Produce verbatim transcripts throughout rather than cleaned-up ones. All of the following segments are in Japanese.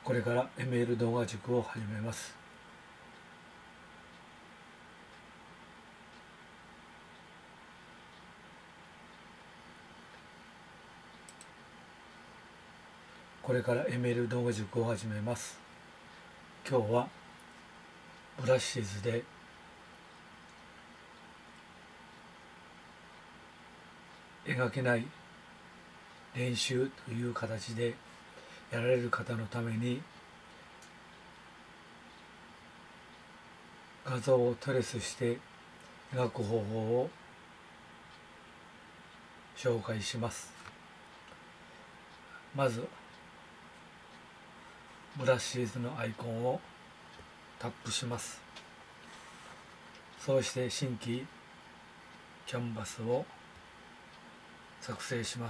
これから エムエル 動画塾を始めます。これから エムエル 動画塾を始めます。今日はブラシ図で描けない練習という形でやられる方のために画像をトレースして描く方法を紹介します。まずブラシ図のアイコンをタップします。そうして新規キャンバスを作成します。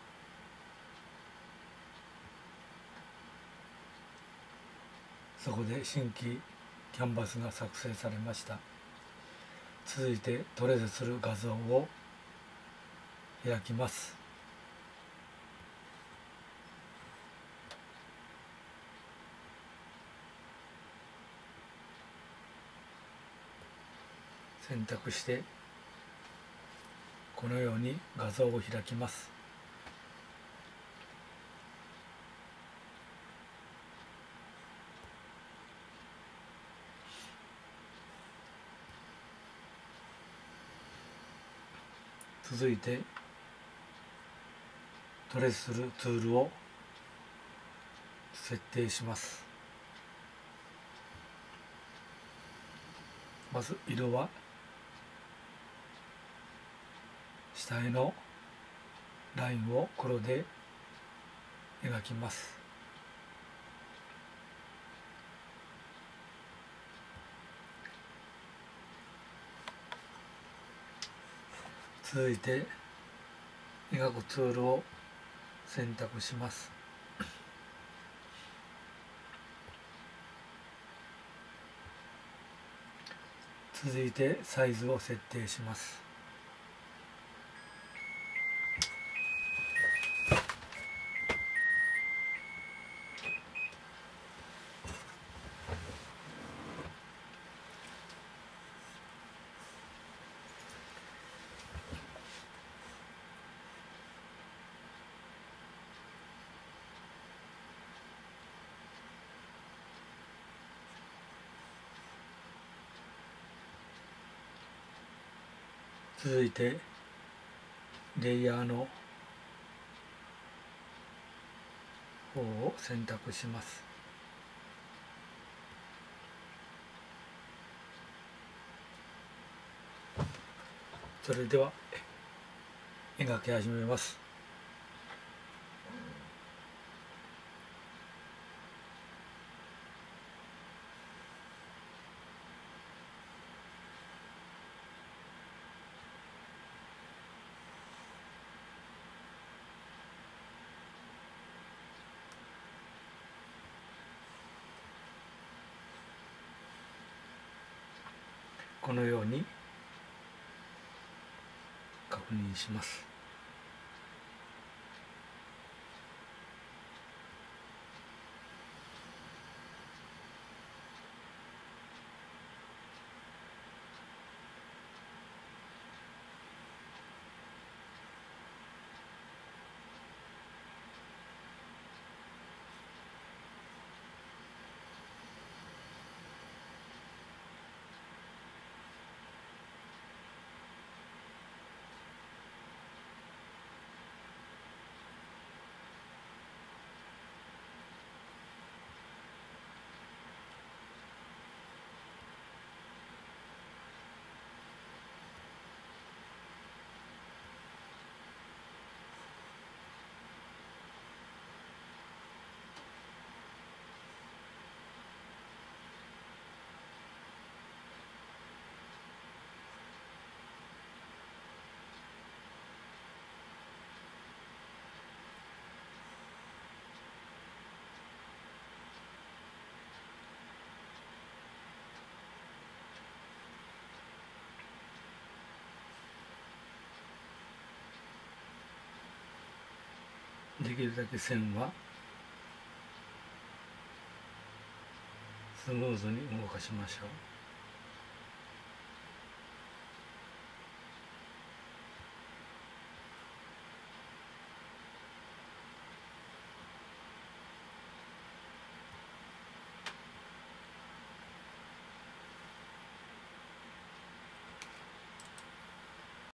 そこで新規キャンバスが作成されました。続いてトレースする画像を開きます。選択してこのように画像を開きます。続いてトレースするツールを設定します。まず色は下絵のラインを黒で描きます。続いて描くツールを選択します。続いてサイズを設定します。続いてレイヤーの方を選択します。それでは描き始めます。このように確認します。できるだけ線はスムーズに動かしましょう。